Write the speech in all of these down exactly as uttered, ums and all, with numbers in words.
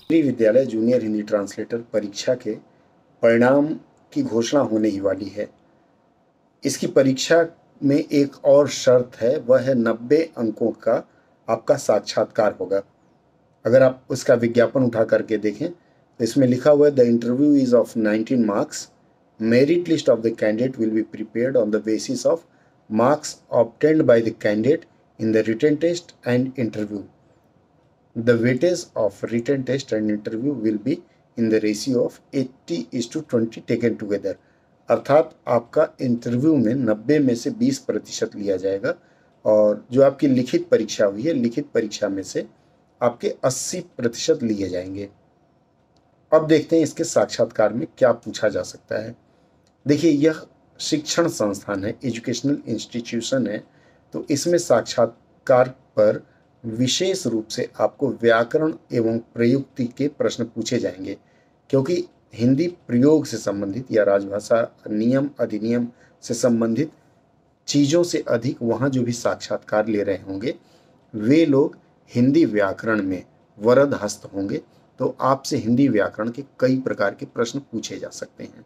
केंद्रीय विद्यालय junior Hindi translator परीक्षा के परिणाम की घोषणा होने ही वाली है। इसकी परीक्षा में एक और शर्त है, वह है नब्बे अंकों का आपका साक्षात्कार होगा। अगर आप उसका विज्ञापन उठा करके देखें तो इसमें लिखा हुआ है, the interview is of nineteen marks, merit list of the candidate will be prepared on the basis of marks obtained by the candidate in the written test and interview. The weightage of written test and interview will be in the ratio of eighty is to twenty taken together। अर्थात आपका interview में नब्बे में से बीस प्रतिशत लिया जाएगा और जो आपकी लिखित परीक्षा हुई है, लिखित परीक्षा में से आपके अस्सी प्रतिशत लिए जाएंगे। अब देखते हैं इसके साक्षात्कार में क्या पूछा जा सकता है। देखिए, यह शिक्षण संस्थान है, एजुकेशनल इंस्टीट्यूशन है, तो इसमें साक्षात्कार पर विशेष रूप से आपको व्याकरण एवं प्रयुक्ति के प्रश्न पूछे जाएंगे, क्योंकि हिंदी प्रयोग से संबंधित या राजभाषा नियम अधिनियम से संबंधित चीज़ों से अधिक वहाँ जो भी साक्षात्कार ले रहे होंगे वे लोग हिंदी व्याकरण में वरद हस्त होंगे, तो आपसे हिंदी व्याकरण के कई प्रकार के प्रश्न पूछे जा सकते हैं।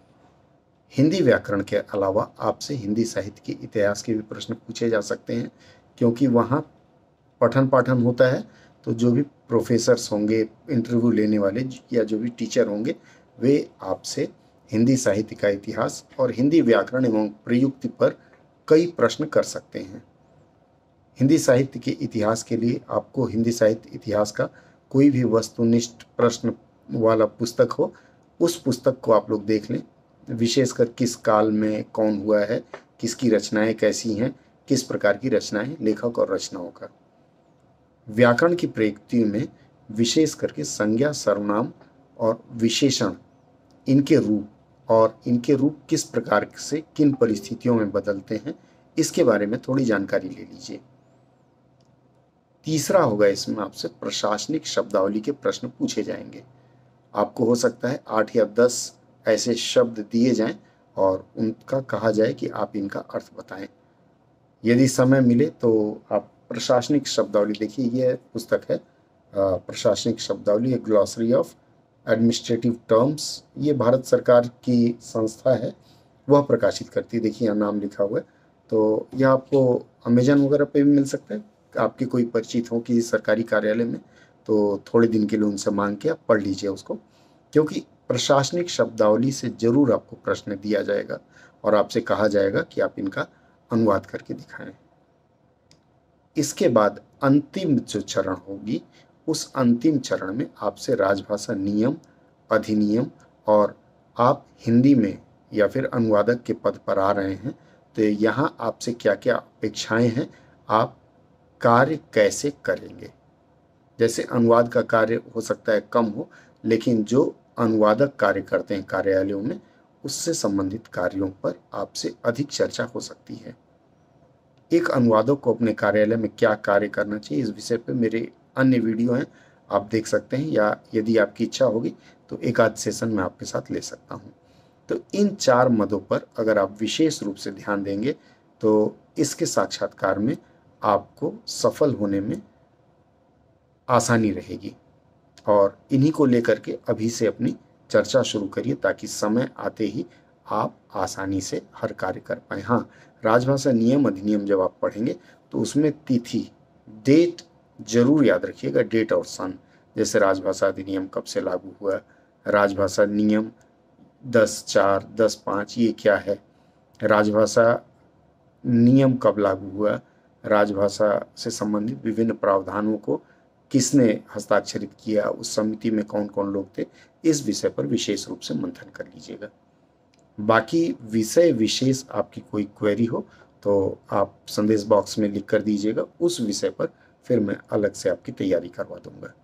हिंदी व्याकरण के अलावा आपसे हिंदी साहित्य के इतिहास के भी प्रश्न पूछे जा सकते हैं, क्योंकि वहाँ पठन पाठन होता है, तो जो भी प्रोफेसर्स होंगे, इंटरव्यू लेने वाले या जो भी टीचर होंगे, वे आपसे हिंदी साहित्य का इतिहास और हिंदी व्याकरण एवं प्रयुक्ति पर कई प्रश्न कर सकते हैं। हिंदी साहित्य के इतिहास के लिए आपको हिंदी साहित्य इतिहास का कोई भी वस्तुनिष्ठ प्रश्न वाला पुस्तक हो, उस पुस्तक को आप लोग देख लें, विशेषकर किस काल में कौन हुआ है, किसकी रचनाएं कैसी हैं, किस प्रकार की रचनाएं, लेखक और रचनाओं का। व्याकरण की प्रयुक्ति में विशेष करके संज्ञा, सर्वनाम और विशेषण, इनके रूप और इनके रूप किस प्रकार से किन परिस्थितियों में बदलते हैं, इसके बारे में थोड़ी जानकारी ले लीजिए। तीसरा होगा, इसमें आपसे प्रशासनिक शब्दावली के प्रश्न पूछे जाएंगे। आपको हो सकता है आठ या दस ऐसे शब्द दिए जाएं और उनका कहा जाए कि आप इनका अर्थ बताएं। यदि समय मिले तो आप प्रशासनिक शब्दावली देखिए, यह पुस्तक है प्रशासनिक शब्दावली, एक ग्लॉसरी ऑफ एडमिनिस्ट्रेटिव टर्म्स। ये भारत सरकार की संस्था है, वह प्रकाशित करती है। देखिए यहाँ नाम लिखा हुआ है, तो यह आपको अमेजन वगैरह पे भी मिल सकता है। आपके कोई परिचित हो किसी सरकारी कार्यालय में, तो थोड़े दिन के लिए उनसे मांग के आप पढ़ लीजिए उसको, क्योंकि प्रशासनिक शब्दावली से जरूर आपको प्रश्न दिया जाएगा और आपसे कहा जाएगा कि आप इनका अनुवाद करके दिखाएं। इसके बाद अंतिम जो चरण होगी, उस अंतिम चरण में आपसे राजभाषा नियम, अधिनियम और आप हिंदी में या फिर अनुवादक के पद पर आ रहे हैं, तो यहाँ आपसे क्या क्या अपेक्षाएं हैं, आप कार्य कैसे करेंगे। जैसे अनुवाद का कार्य हो सकता है कम हो, लेकिन जो अनुवादक कार्य करते हैं कार्यालयों में, उससे संबंधित कार्यों पर आपसे अधिक चर्चा हो सकती है। एक अनुवादक को अपने कार्यालय में क्या कार्य करना चाहिए, इस विषय पर मेरे अन्य वीडियो हैं, आप देख सकते हैं, या यदि आपकी इच्छा होगी तो एक आध सेशन में आपके साथ ले सकता हूं। तो इन चार मदों पर अगर आप विशेष रूप से ध्यान देंगे तो इसके साक्षात्कार में आपको सफल होने में आसानी रहेगी। और इन्हीं को लेकर के अभी से अपनी चर्चा शुरू करिए, ताकि समय आते ही आप आसानी से हर कार्य कर पाएँ। हाँ, राजभाषा नियम अधिनियम जब आप पढ़ेंगे तो उसमें तिथि, डेट जरूर याद रखिएगा, डेट और सन। जैसे राजभाषा अधिनियम कब से लागू हुआ, राजभाषा नियम दस चार दस पाँच ये क्या है, राजभाषा नियम कब लागू हुआ, राजभाषा से संबंधित विभिन्न प्रावधानों को किसने हस्ताक्षरित किया, उस समिति में कौन कौन लोग थे, इस विषय पर विशेष रूप से मंथन कर लीजिएगा। बाकी विषय विशेष आपकी कोई क्वेरी हो तो आप संदेश बॉक्स में लिख कर दीजिएगा, उस विषय पर फिर मैं अलग से आपकी तैयारी करवा दूंगा।